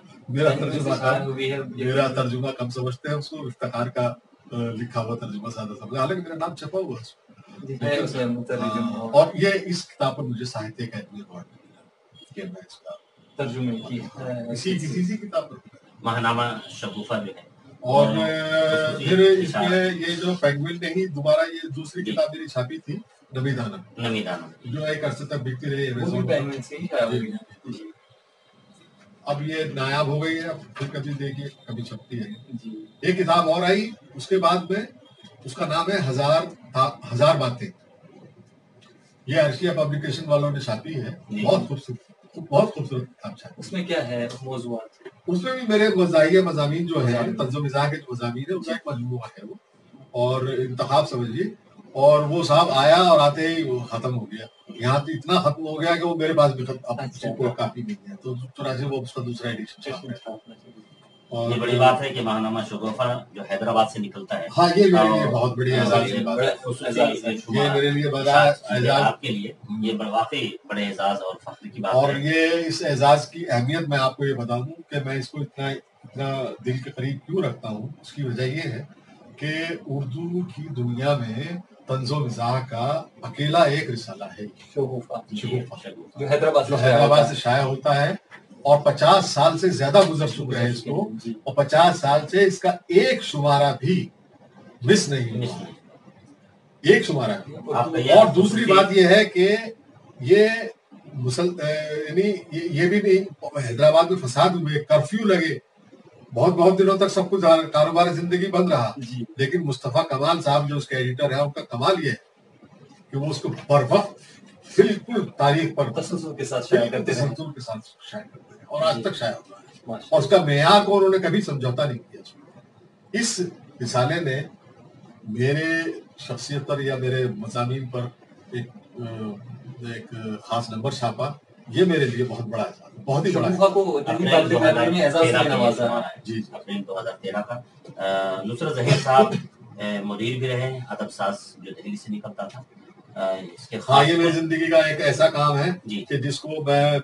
میرا ترجمہ کم سمجھتے ہیں، اس کو افتخار کا لکھا ہوا ترجمہ زیادہ سمجھا، حالانکہ میرا نام چھپا ہوا اس کو. اور یہ اس کتاب پر مجھے ساہتیہ اکیڈمی ایوارڈ ملا کہ میں اس کا ترجمے کی اسی کتاب پر ماہنامہ شگوفہ بھی ہے. اور پھر اس میں یہ جو پینگوئن نے ہی دوبارہ یہ دوسری کتاب میری چھاپی تھی نمی دانم، جو ایک عرصے تک بکتی رہی ہے. اب یہ نایاب ہو گئی ہے، اب پھر کبھی دیکھیے کبھی چھپتی ہے. ایک کتاب اور آئی اس کے بعد میں، اس کا نام ہے ہزار باتیں. یہ ارشیا پبلیکیشن والوں نے چھاپی ہے، بہت خوبصورت کتاب چھاپی. اس میں کیا ہے موضوعات؟ اس میں بھی میرے مزاحیہ مضامین جو ہیں، طنز و مزاح کے جو مضامین ہیں، اس کا ایک مجموعہ ہے وہ، اور انتخاب سمجھیے. اور وہ صاحب آیا اور آتے ہی وہ ختم ہو گیا. یہاں تو اتنا ختم ہو گیا کہ وہ میرے پاس بھی کافی نہیں ہے، تو چنانچہ وہ اس کا دوسرا ایڈیشن. یہ بڑی بات ہے کہ ماہنامہ شگوفہ جو حیدرآباد سے نکلتا ہے. ہاں یہ میرے لیے بہت بڑی اعزاز کی بات ہے. یہ میرے لیے بڑا اعزاز، آپ کے لیے یہ واقعی بڑے اعزاز اور فخر کی بات ہے. اور یہ اس اعزاز کی اہمیت میں آپ کو یہ بتا دوں کہ میں اس کو اتنا دل کے قریب کیوں رکھتا ہوں. اس کی وجہ یہ ہے کہ اردو کی دنیا میں طنز و مزاح کا اکیلا ایک رسالہ ہے، شگوفہ، جو حیدرآباد سے شائع ہوتا ہے، اور 50 سال سے زیادہ گزر چکے ہیں اس کو، اور 50 سال سے اس کا ایک شمارہ بھی مس نہیں ہوا، ایک شمارہ بھی. اور دوسری بات یہ ہے کہ یہ یعنی یہ بھی نہیں، حیدرآباد میں فساد ہوئے، کرفیو لگے، بہت دنوں تک سب کچھ کاروبار زندگی بند رہا، لیکن مصطفیٰ کمال صاحب جو اس کے ایڈیٹر ہیں، ان کا کمال یہ ہے کہ وہ اس کو بر وقت بالکل تاریخ پر تسلسل کے ساتھ شائع کرتے ہیں، اور آج تک شائع ہوتا ہے. اور اس کا معیار کو انہوں نے کبھی سمجھوتا نہیں کیا. اس رسالے نے میرے شخصیت پر یا میرے مضامین پر ایک خاص نمبر چھاپا. یہ میرے لیے بہت بڑا احساس، بہت ہی بڑا. جی اپنے 2013 کا نصرت ظہیر صاحب مدیر بھی رہے ہیں، ادب ساز جو دہلی سے نکلتا تھا. اس کے ہاں یہ میری زندگی کا ایک ایسا کام ہے کہ جس کو میں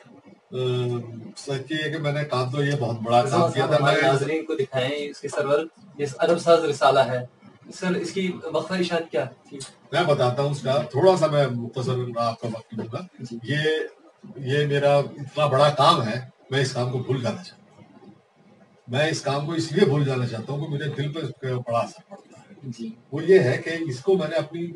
سچ یہ کہ میں نے کام تو یہ بہت بڑا کام کیا تھا. میں ناظرین کو دکھائیں اس کے سرور، یہ ادب ساز رسالہ ہے سر، اس کی وقفہ اشارت کیا تھی؟ میں بتاتا ہوں اس کا تھوڑا سا، میں مختصر آپ کا وقت دوں گا. یہ میرا اتنا بڑا کام ہے، میں اس کام کو بھول جانا چاہتا ہوں. میں اس کام کو اس لیے بھول جانا چاہتا ہوں کہ مجھے دل پہ بڑا اثر پڑتا ہے. وہ یہ ہے کہ اس کو میں نے اپنی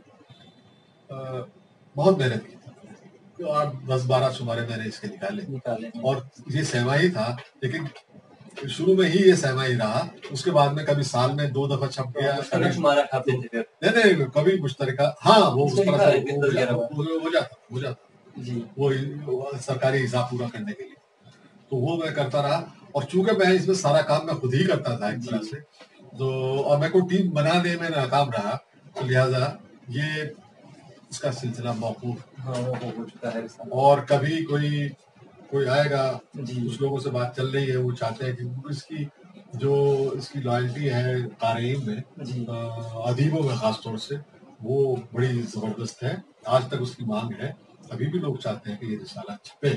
بہت محنت کی، 10-12 شمارے میں نے اس کے نکالے، اور یہ سیمائی تھا، لیکن شروع میں ہی یہ سیمائی رہا. اس کے بعد میں کبھی سال میں 2 دفعہ چھپ گیا، نہیں کبھی مشترکہ، ہاں وہ اس طرح ہو جاتا وہ سرکاری حساب پورا کرنے کے لیے، تو وہ میں کرتا رہا. اور چونکہ میں اس میں سارا کام میں خود ہی کرتا تھا ایک طرح سے، تو اور میں کوئی ٹیم بنانے میں ناکام رہا، تو لہٰذا یہ اس کا سلسلہ موقوف ہو چکا ہے رسالہ۔ اور کبھی کوئی آئے گا، جی کچھ لوگوں سے بات چل رہی ہے، وہ چاہتے ہیں کہ اس کی لائلٹی ہے قارئین میں، جی ادیبوں میں خاص طور سے، وہ بڑی زبردست ہے، آج تک اس کی مانگ ہے، ابھی بھی لوگ چاہتے ہیں کہ یہ رسالہ چھپے۔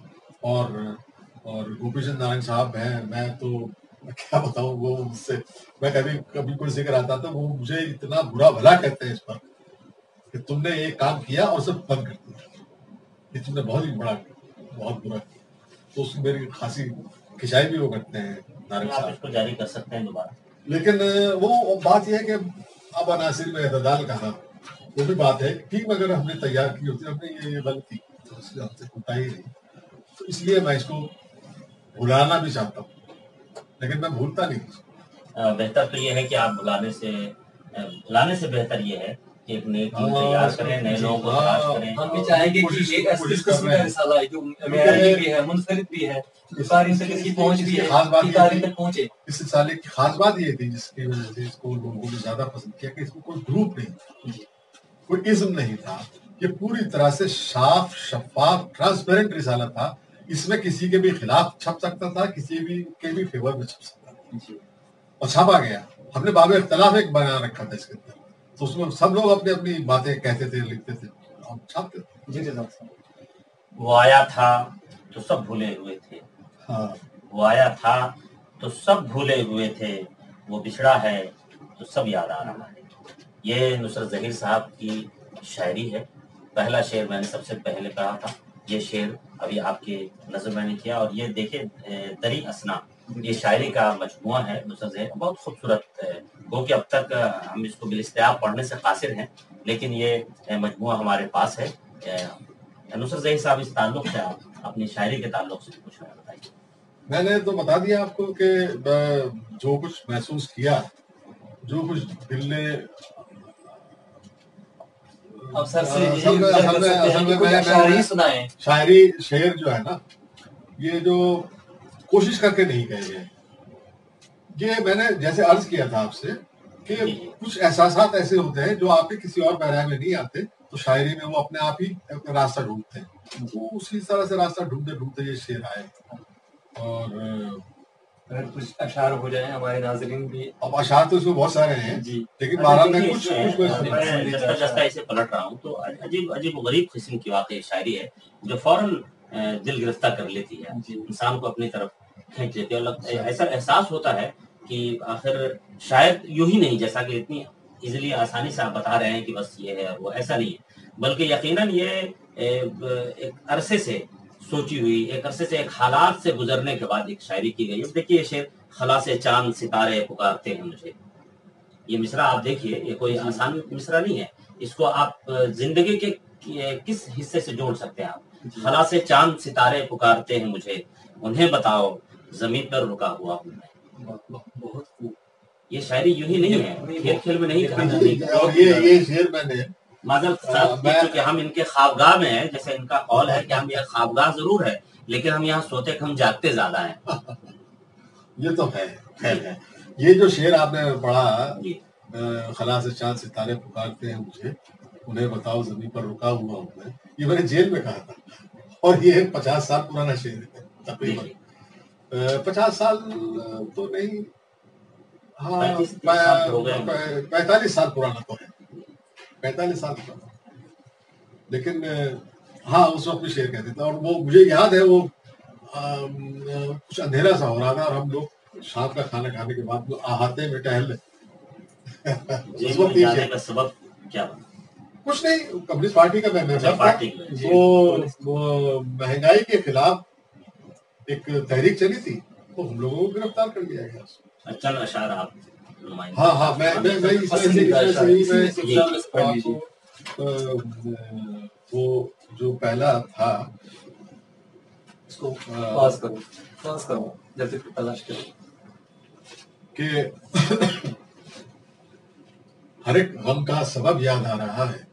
اور گوپی چند نارائن صاحب ہیں، میں تو کیا بتاؤں، وہ مجھ سے، میں کبھی کوئی ذکر آتا تھا، وہ مجھے اتنا برا بھلا کہتے ہیں اس پر کہ تم نے ایک کام کیا اور سب بند کر دیا، یہ تم نے بہت ہی بہت برا کیا، تو اس کی میری خاصی کھچائی بھی وہ کرتے ہیں نارائن آپ اس صاحب۔ کو جاری کر سکتے ہیں دوبارہ۔ لیکن وہ بات یہ ہے کہ اب عناصر میں اعتدال کہا، وہ بھی بات ہے کہ ٹیم اگر ہم نے تیار کی ہوتی، ہم نے یہ غلطی تو اس لیے ہم سے کوتاہی رہی، تو اس لیے میں اس کو بھلانا بھی چاہتا ہوں، لیکن میں بھولتا نہیں۔ بہتر تو یہ ہے کہ آپ بھلانے سے بہتر یہ ہے کہ ایک نئی ٹیم تیار کریں، نئے لوگوں کو تلاش کریں۔ ہم بھی چاہیں گے کہ ایک اصلی قسم کا رسالہ ہے جو معیاری بھی ہے، منفرد بھی ہے، قاری تک اس کی پہنچ بھی ہے، کہ قاری تک پہنچے۔ اس رسالے کی خاص بات یہ تھی جس کی وجہ سے اس کو لوگوں نے زیادہ پسند کیا، کہ اس میں کوئی گروپ نہیں تھا، کوئی ازم نہیں تھا، یہ پوری طرح سے صاف، شفاف، ٹرانسپیرنٹ رسالہ تھا۔ اس میں کسی کے بھی خلاف چھپ سکتا تھا، کسی بھی کے بھی فیور میں چھپ سکتا تھا، اور چھاپا گیا۔ ہم نے باب اختلاف ایک بنا رکھا تھا اس کے اندر، تو اس میں سب لوگ اپنی اپنی باتیں کہتے تھے، لکھتے تھے، ہم چھاپتے تھے۔ جی جناب۔ وہ آیا تھا تو سب بھولے ہوئے تھے، ہاں، وہ آیا تھا تو سب بھولے ہوئے تھے، وہ بچھڑا ہے تو سب یاد آ رہا ہے۔ یہ نصرت ظہیر صاحب کی شاعری ہے۔ پہلا شعر میں نے سب سے پہلے کہا تھا، یہ شعر ابھی آپ کے نظر میں نے کیا، اور یہ دیکھیں دری اسنا، یہ شاعری کا مجموعہ ہے نصرت ظہیر، بہت خوبصورت ہے۔ گو کہ اب تک ہم اس کو بالاستیاب پڑھنے سے قاصر ہیں، لیکن یہ مجموعہ ہمارے پاس ہے۔ نصرت ظہیر صاحب، اس تعلق سے آپ اپنی شاعری کے تعلق سے کچھ بتائیے۔ میں نے تو بتا دیا آپ کو کہ جو کچھ محسوس کیا، جو کچھ دل نے اب سر سے شاعری شعر جو ہے نا، یہ جو کوشش کر کے نہیں کہے گئے، یہ میں نے جیسے عرض کیا تھا آپ سے کہ کچھ احساسات ایسے ہوتے ہیں جو آپ کے کسی اور پیرائے میں نہیں آتے، تو شاعری میں وہ اپنے آپ ہی راستہ ڈھونڈتے ہیں، وہ اسی طرح سے راستہ ڈھونڈتے ڈھونڈتے یہ شعر آئے۔ اور اگر کچھ اشعار ہو جائیں ہمارے ناظرین بھی، اب اشعار تو اس میں بہت سارے ہیں، جی، لیکن بہرحال میں دیکھیے، کچھ میں جستا جستا اسے پلٹ رہا ہوں تو عجیب و غریب قسم کی واقعی شاعری ہے جو فوراً دل گرفتہ کر لیتی ہے، انسان کو اپنی طرف کھینچ لیتی ہے، اور ایسا احساس ہوتا ہے کہ آخر شاید یوں ہی نہیں، جیسا کہ اتنی ایزیلی آسانی سے آپ بتا رہے ہیں کہ بس یہ ہے وہ، ایسا نہیں ہے، بلکہ یقیناً یہ ایک عرصے سے سوچی ہوئی، ایک عرصے سے، ایک حالات سے گزرنے کے بعد ایک شاعری کی گئی ہے۔ دیکھیے یہ شعر، خلا سے چاند ستارے پکارتے ہیں مجھے، یہ مصرع آپ دیکھیے، یہ کوئی آسان مصرع نہیں ہے، اس کو آپ زندگی کے کس حصے سے جوڑ سکتے ہیں آپ؟ خلا سے چاند ستارے پکارتے ہیں مجھے، انہیں بتاؤ زمین پر رکا ہوا ہوں میں۔ بہت خوب۔ یہ شاعری یوں ہی نہیں ہے، کھیل کھیل میں نہیں کہا۔ اور یہ شعر میں نے معذرت صاحب، کیونکہ ہم ان کے خوابگاہ میں ہیں، جیسے ان کا قول ہے کہ ہم یہ خوابگاہ ضرور ہے، لیکن ہم یہاں سوتے ہم جاگتے زیادہ ہیں۔ یہ تو ہے، خیر ہے۔ یہ جو شعر آپ نے پڑھا، خلا سے چاند ستارے پکارتے ہیں مجھے، انہیں بتاؤ زمین پر رکا ہوا ہوں میں، یہ میں نے جیل میں کہا تھا، اور یہ 50 سال پرانا شعر ہے تقریباً، 50 سال تو نہیں، ہاں 45 سال پرانا تو ہے، 45 سال پرانا، لیکن ہاں اس وقت بھی شعر کہتے تھے، اور وہ مجھے یاد ہے، وہ کچھ اندھیرا سا ہو رہا تھا، اور ہم لوگ شام کا کھانا کھانے کے بعد احاطے میں ٹہل رہے، اس وقت یہ جانے کا سبب کیا بنا؟ کچھ نہیں، کمیونسٹ پارٹی کا ممبر تھا، وہ مہنگائی کے خلاف ایک تحریک چلی تھی، تو ہم لوگوں کو گرفتار کر لیا گیا۔ چند اشعار آپ ہاں وہ جو پہلا تھا، اس کو پاس کرو جب تک تلاش کرو کہ ہر ایک غم کا سبب یاد آ رہا ہے،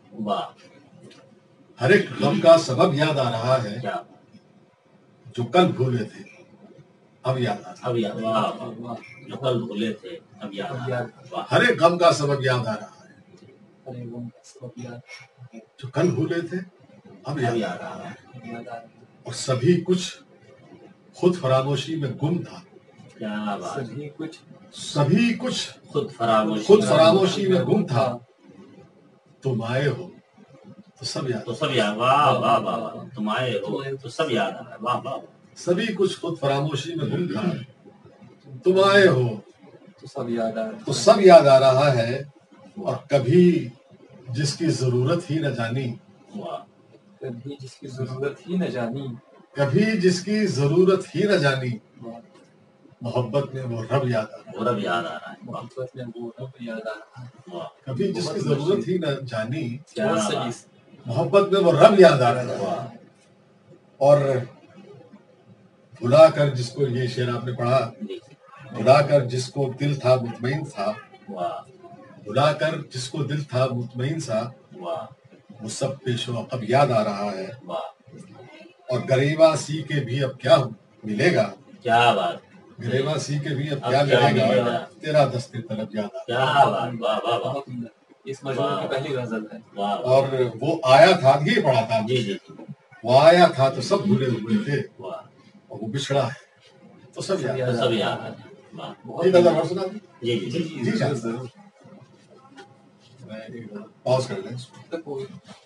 ہر ایک غم کا سبب یاد آ رہا ہے، جو کل بھولے تھے اب یاد آ رہا اب یاد، واہ واہ واہ، جو کل بھولے تھے اب یاد آ رہا ہے، ہے، واہ ہر ایک غم کا سبب یاد آ رہا ہے، ارے وہ سب یاد جو کل بھولے تھے اب اب یاد آ یاد رہا آ ہے، رہا ہے، یاد آ رہا اور سبھی کچھ خود فراموشی میں گم تھا، کیا ہے بات، سبھی کچھ سبھی کچھ خود فراموشی خود فراموشی میں گم تھا، تم آئے ہو تو سب یاد تو سب یاد، واہ واہ واہ واہ، تم آئے ہو تو سب یاد آ رہا ہے، واہ واہ واہ، سبھی کچھ خود فراموشی میں گم تھا، تم آئے ہو تو سب یاد آ رہا تو سب یاد آ رہا ہے، اور کبھی جس کی ضرورت ہی نہ جانی، واہ، کبھی جس کی ضرورت ہی نہ جانی، کبھی جس کی ضرورت ہی نہ جانی، محبت میں وہ رب یاد آ رہا وہ رب یاد آ رہا ہے، واہ محبت میں وہ رب یاد آ رہا ہے واہ، ہے، کبھی جس کی ضرورت ہی نہ جانی، کیا بہت بات، صحیح محبت میں وہ رب یاد آ رہا ہے، واہ، اور بھلا کر جس کو، یہ شعر آپ نے پڑھا، جی، بھلا کر جس کو دل تھا مطمئن تھا، واہ بھلا کر جس کو دل تھا مطمئن سا، واہ وہ سب پیش و عقب یاد آ رہا ہے، واہ، اور گریباں سی کے بھی اب کیا ملے گا، کیا بات، گریباں سی کے بھی اب اب کیا کیا ملے ملے گا، گا، تیرا دستے طلب یاد آ کیا بات، واہ واہ واہ، بہت عمدہ۔ اس مجموعے کی پہلی غزل ہے۔ واہ رہا، اور وہ آیا تھا، یہ پڑھا تھا، جی جی، وہ آیا تھا تو سب بھولے ہوئے تھے، واہ، اور وہ بچھڑا ہے تو سب یاد تو آ سب یاد ہے، واہ، بہت جی دادا اور سنا جی جی جی، جی جی ضرور جی ضرور۔ پاؤز کر لیں، تک کوئی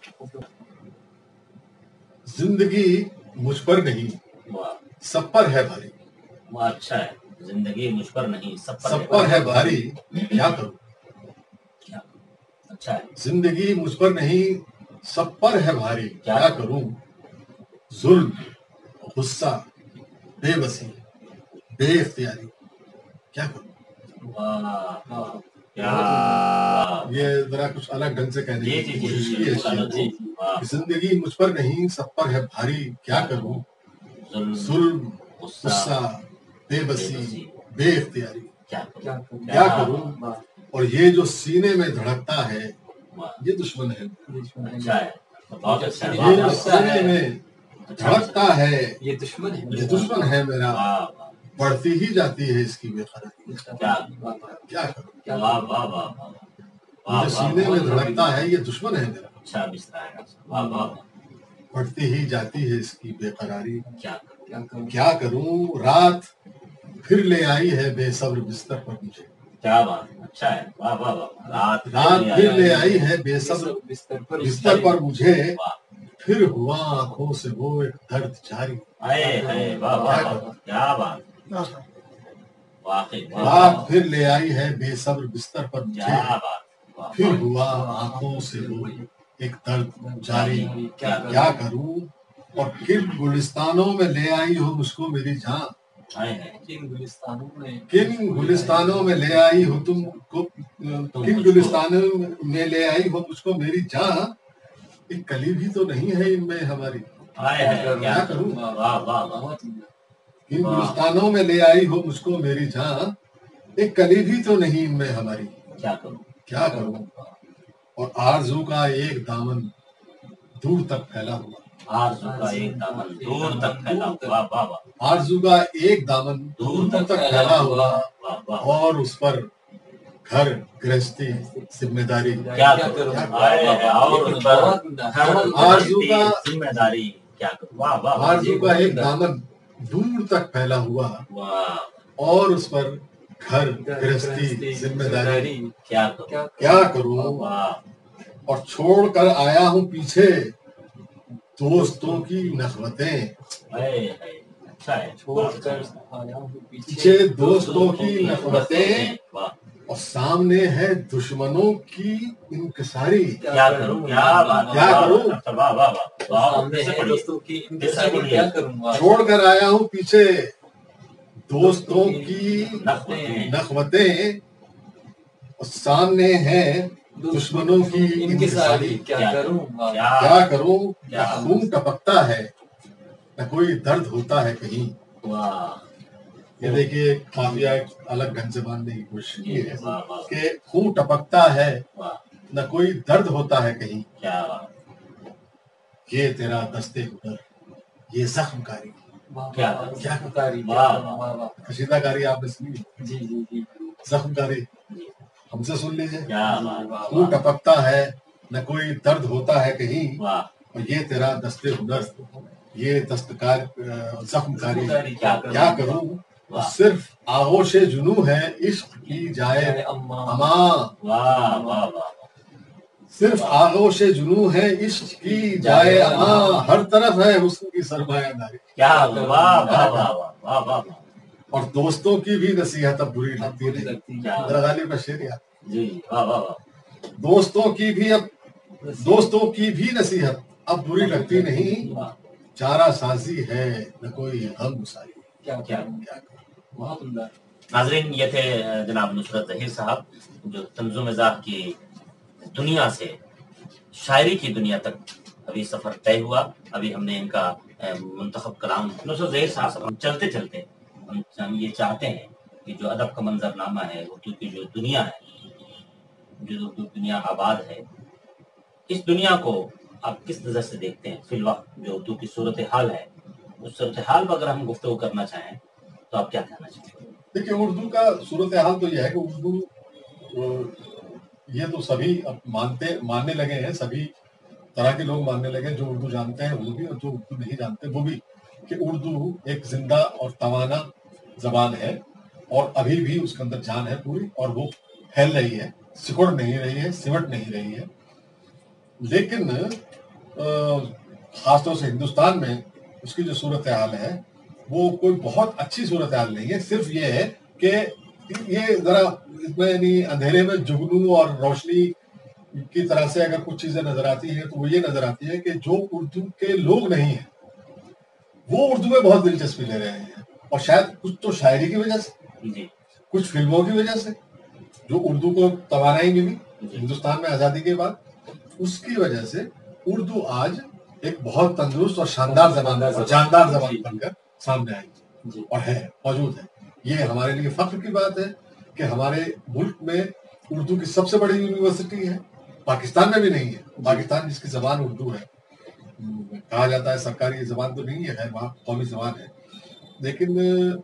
زندگی مجھ پر نہیں واہ سب پر ہے بھاری، واہ، اچھا ہے، زندگی مجھ پر نہیں سب سب پر ہے بھاری، کیا کروں، کیا، اچھا ہے، زندگی مجھ پر نہیں سب پر ہے بھاری، کیا کروں، ظلم، غصہ، بے بسی، بے اختیاری، کیا کروں، واہ واہ، کیا، بہت واہ، یہ ذرا کچھ الگ ڈھنگ سے کہنے جی کی جی کوشش جی کی ہے جی، اس شعر جی کو، واہ، کہ زندگی مجھ پر نہیں سب پر ہے بھاری، کیا کروں، ظلم، ظلم، غصہ، غصہ، بے بے بسی، بسی، بے اختیاری، کیا کیا کروں، کروں، کیا کروں، واہ، اور یہ جو سینے میں دھڑکتا ہے واہ، یہ دشمن ہے، اچھا ہے، بہت اچھا ہے، یہ واہ جو واہ، سینے میں دھڑکتا ہے یہ دشمن ہے، یہ دشمن ہے میرا، واہ واہ، بڑھتی ہی جاتی ہے اس کی بے قراری، کیا، کیا کروں، واہ واہ واہ واہ، یہ واہ جو واہ، سینے میں بہت دھڑکتا ہے یہ دشمن ہے میرا، اچھا بستر ہے، واہ واہ واہ، بڑھتی ہی جاتی ہے اس کی بے قراری، کیا کروں، کیا کروں، کیا کروں، رات پھر لے آئی ہے بے صبر بستر پر مجھے، کیا بات، اچھا ہے، واہ واہ واہ، رات رات پھر لے آئی ہے بے صبر بستر پر بستر پر مجھے، واہ، پھر ہوا آنکھوں سے وہ ایک درد جاری، اے اے، واہ واہ واہ، کیا بات، واقعی، واہ واہ، رات پھر لے آئی ہے بے صبر بستر پر مجھے، کیا بات، واہ پھر واہ، ہوا آنکھوں سے وہ ایک درد جاری، کیا کروں، اور کن گلستانوں میں لے آئی ہو مجھ کو میری جان، اے اے، کن گلستانوں میں کن گلستانوں میں لے آئی ہو تم کو، کن گلستانوں میں لے آئی ہو مجھ کو میری جان، ایک کلی بھی تو نہیں ہے ان میں ہماری، اے اے، کیا کروں، واہ واہ واہ، بہت عمدہ۔ کن گلستانوں میں لے آئی ہو مجھ کو میری جان، ایک کلی بھی تو نہیں ان میں ہماری، کیا کروں، کیا کروں، اور آرزو کا ایک دامن دور تک پھیلا ہوا، آرزو کا ایک دامن دور تک پھیلا، واہ واہ واہ، آرزو کا ایک دامن دور تک پھیلا ہوا، واہ واہ، اور اس پر گھر گرہستی ذمہ داری، کیا کروں، اے اے، اور اس پر آرزو کا ذمہ داری، کیا کروں، واہ واہ واہ، آرزو کا ایک دامن دور تک پھیلا ہوا، واہ، اور اس پر گھر گرہستی ذمہ داری، کیا کروں، کیا کروں، واہ، اور چھوڑ کر آیا ہوں پیچھے دوستوں کی نخوتیں، اے اے، اچھا ہے، چھوڑ کر آیا ہوں پیچھے دوستوں کی نفرتیں، واہ، اور سامنے ہے دشمنوں کی انکساری، کیا کروں، کیا بات، کیا کروں، واہ واہ واہ، واہ، سامنے پھر سے ہے پڑھیے، دوستوں کی پھر سے انکساری، پڑھیے، کیا کروں گا، چھوڑ کر آیا ہوں پیچھے دوستوں کی نخوتیں، نخوتیں، اور سامنے ہے دشمنوں کی انکساری، کیا کروں گا، کیا کروں، کیا نہ خون ٹپکتا ہے نہ کوئی درد ہوتا ہے کہیں، واہ، یہ دیکھیے قافیہ ایک الگ ڈھنگ سے باندھنے کی کوشش کی ہے واہ واہ، کہ خون ٹپکتا ہے واہ، نہ کوئی درد ہوتا ہے کہیں، کیا بات، یہ تیرا دستے ہنر یہ زخم کاری، کیا کیا کاری، واہ، واہ واہ، کشیدہ کاری آپ نے سنی؟ جی جی جی، زخم کاری ہم سے سن لیجیے. کیا بات، تو ٹپکتا ہے نہ کوئی درد ہوتا ہے کہیں، واہ، اور یہ تیرا دستے ہنر، یہ دستکار زخم کاری کیا کیا کروں. واہ، صرف آغوش جنوں ہے عشق کی جائے اماں، اماں. واہ واہ واہ، صرف آغوش جنوں ہے عشق کی جائے اماں. ہر طرف ہے حسن کی سرمایہ داری. کیا واہ واہ واہ واہ واہ واہ، اور دوستوں کی بھی نصیحت اب بری لگتی نہیں. کیا ذرا غالب کا شعر یاد. جی واہ واہ واہ، دوستوں کی بھی نصیحت اب بری لگتی نہیں. چارہ سازی ہے نہ کوئی غم گساری. کیا کیا بہت عمدہ. ناظرین، یہ تھے جناب نصرت ظہیر صاحب، جو طنز و مزاح کی دنیا سے شاعری کی دنیا تک ابھی سفر طے ہوا. ابھی ہم نے ان کا منتخب کلام نصرت ظہیر صاحب، ہم چلتے چلتے ہم یہ چاہتے ہیں کہ جو ادب کا منظرنامہ ہے، اردو کی جو دنیا ہے، جو اردو دنیا آباد ہے، اس دنیا کو آپ کس نظر سے دیکھتے ہیں فی الوقت جو اردو کی صورتحال ہے؟ اس صورتحال پر اگر ہم گفتگو کرنا چاہیں تو آپ کیا کہنا چاہیں گے؟ دیکھیے، اردو کا صورتحال تو یہ ہے کہ اردو یہ تو سبھی اب ماننے لگے ہیں. سبھی طرح کے لوگ ماننے لگے، جو اردو جانتے ہیں وہ بھی اور جو اردو نہیں جانتے وہ بھی، کہ اردو ایک زندہ اور توانا زبان ہے، اور ابھی بھی اس کے اندر جان ہے پوری، اور وہ پھیل رہی ہے، سکڑ نہیں رہی ہے، سمٹ نہیں رہی ہے. لیکن خاص طور سے ہندوستان میں اس کی جو صورتحال ہے وہ کوئی بہت اچھی صورتحال نہیں ہے. صرف یہ ہے کہ یہ ذرا اس میں یعنی اندھیرے میں جگنو اور روشنی کی طرح سے اگر کچھ چیزیں نظر آتی ہیں تو وہ یہ نظر آتی ہے کہ جو اردو کے لوگ نہیں ہیں وہ اردو میں بہت دلچسپی لے رہے ہیں، اور شاید کچھ تو شاعری کی وجہ سے، جی کچھ فلموں کی وجہ سے جو اردو کو توانائی ملی جی ہندوستان میں آزادی کے بعد، اس کی وجہ سے اردو آج ایک بہت تندرست اور شاندار زبان اور جاندار زبان بن کر سامنے آئی اور ہے، موجود ہے. یہ ہمارے لیے فخر کی بات ہے کہ ہمارے ملک میں اردو کی سب سے بڑی یونیورسٹی ہے. پاکستان میں بھی نہیں ہے. پاکستان جس کی زبان اردو ہے، کہا جاتا ہے سرکاری زبان تو نہیں ہے، وہاں قومی زبان ہے، لیکن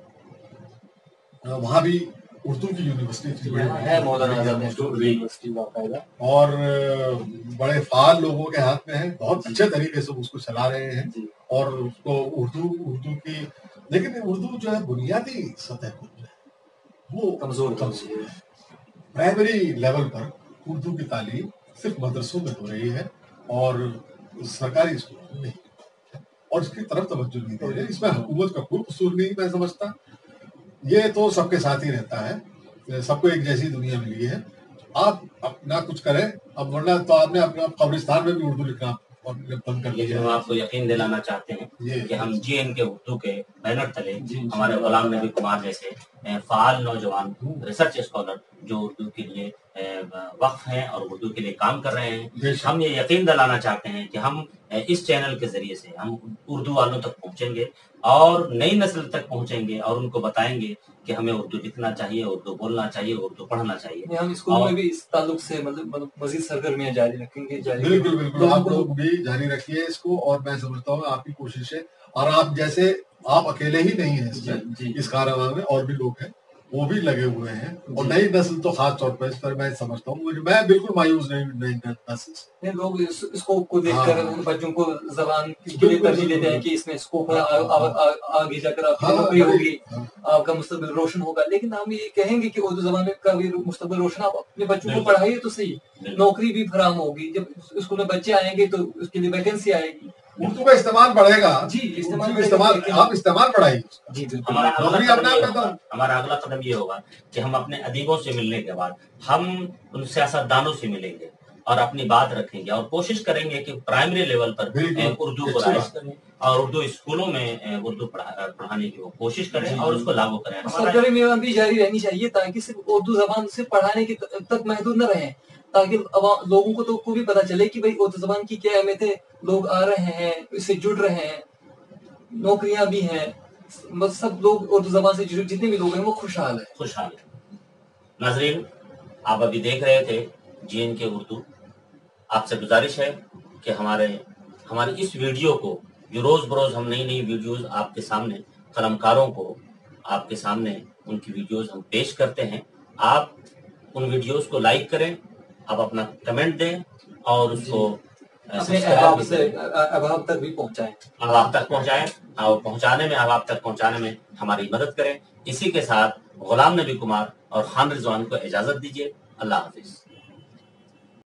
وہاں بھی اردو کی یونیورسٹی تھی ہے مولانا آزاد نیشنل یونیورسٹی باقاعدہ، اور بڑے فعال لوگوں کے ہاتھ میں ہے. بہت اچھے طریقے سے اس کو چلا رہے ہیں، اور اس کو اردو کی، لیکن اردو جو ہے بنیادی سطح پر جو ہے وہ کمزور ہے. پرائمری لیول پر اردو کی تعلیم صرف مدرسوں میں ہو رہی ہے اور سرکاری اسکولوں میں نہیں، اور اس کی طرف توجہ نہیں دے رہے. اس میں حکومت کا کوئی قصور نہیں میں سمجھتا. یہ تو سب کے ساتھ ہی رہتا ہے، سب کو ایک جیسی دنیا ملی ہے. آپ اپنا کچھ کریں. اب ورنہ تو آپ نے اپنا قبرستان میں بھی اردو لکھنا بند کر لیکن دیا ہم ہے. آپ کو یقین دلانا چاہتے ہیں کہ ہم جی این کے اردو کے بینر تلے ہمارے غلام نبی کمار جیسے فعال نوجوان ریسرچ اسکالر جو اردو کے لیے وقف ہیں اور اردو کے لیے کام کر رہے ہیں، ہم یہ یقین دلانا چاہتے ہیں کہ ہم اس چینل کے ذریعے سے ہم اردو والوں تک پہنچیں گے اور نئی نسل تک پہنچیں گے اور ان کو بتائیں گے کہ ہمیں اردو لکھنا چاہیے، اردو بولنا چاہیے، اردو پڑھنا چاہیے. ہم اسکول میں بھی اس تعلق سے مطلب مزید سرگرمیاں جاری رکھیں گے. بالکل بالکل، آپ لوگ بھی جاری رکھیے اس کو، اور میں سمجھتا ہوں آپ کی کوشش ہے، اور آپ جیسے آپ اکیلے ہی نہیں ہیں اس میں، اس کارنامے میں اور بھی لوگ ہیں وہ بھی لگے ہوئے ہیں، اور نئی نسل تو خاص طور پر اس پر میں سمجھتا ہوں، میں بالکل مایوس نہیں نئی نسل سے. لوگ اس کو دیکھ کر بچوں کو زبان کے لیے ترجیح دیتے ہیں کہ اس میں اسکوپ ہے، آگے جا کر آپ کی نوکری ہوگی، آپ کا مستقبل روشن ہوگا. لیکن ہم یہ کہیں گے کہ اردو زبان کا بھی مستقبل روشن، آپ اپنے بچوں کو پڑھائیے تو صحیح، نوکری بھی فراہم ہوگی. جب اسکول میں بچے آئیں گے تو اس کے لیے ویکینسی آئے گی، اردو کا استعمال بڑھے گا. جی آپ استعمال بڑھائیے. جی ہمارا اگلا قدم یہ ہوگا کہ ہم اپنے ادیبوں سے ملنے کے بعد ہم ان سیاستدانوں سے ملیں گے اور اپنی بات رکھیں گے اور کوشش کریں گے کہ پرائمری لیول پر اردو کو رائج کریں اور اردو اسکولوں میں اردو پڑھانے کی وہ کوشش کریں اور اس کو لاگو کریں. سرگرمیاں بھی جاری رہنی چاہیے تاکہ صرف اردو زبان سے پڑھانے کی تک محدود نہ رہیں، تاکہ لوگوں کو بھی پتہ چلے کہ بھائی اردو زبان کی کیا اہمیت ہے. لوگ آ رہے ہیں، اس سے جڑ رہے ہیں، نوکریاں بھی ہیں، سب لوگ اردو زبان سے جتنے بھی لوگ ہیں وہ خوشحال ہیں. ناظرین، آپ ابھی دیکھ رہے تھے جی این کے اردو. آپ سے گزارش ہے کہ ہماری اس ویڈیو کو جو روز بروز ہم نئی نئی ویڈیوز آپ کے سامنے قلمکاروں کو آپ کے سامنے ان کی ویڈیوز ہم پیش کرتے ہیں. آپ ان ویڈیوز کو لائک کریں, آپ اپنا کمنٹ دیں اور اس کو احباب تک بھی پہنچائیں, احباب تک پہنچائیں اور احباب تک پہنچانے میں ہماری مدد کریں. اسی کے ساتھ غلام نبی کمار اور خان رضوان کو اجازت دیجیے. اللہ حافظ.